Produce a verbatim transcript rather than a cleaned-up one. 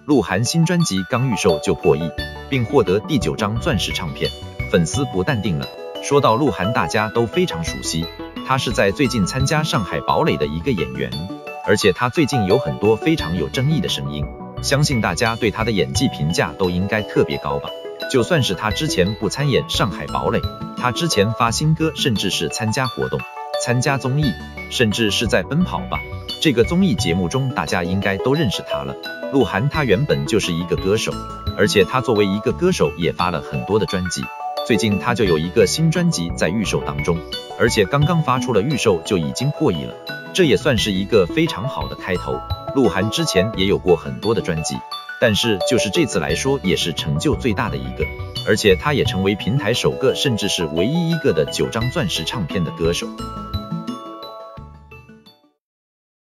鹿晗新专辑刚预售就破亿，并获得第九张钻石唱片，粉丝不淡定了。说到鹿晗，大家都非常熟悉，他是在最近参加《上海堡垒》的一个演员，而且他最近有很多非常有争议的声音，相信大家对他的演技评价都应该特别高吧。就算是他之前不参演《上海堡垒》，他之前发新歌，甚至是参加活动、参加综艺，甚至是在《奔跑吧》这个综艺节目中，大家应该都认识他了。鹿晗他原本就是一个歌手，而且他作为一个歌手也发了很多的专辑，最近他就有一个新专辑在预售当中，而且刚刚发出了预售就已经破亿了，这也算是一个非常好的开头。鹿晗之前也有过很多的专辑，但是就是这次来说也是成就最大的一个，而且他也成为平台首个甚至是唯一一个的九张钻石唱片的歌手。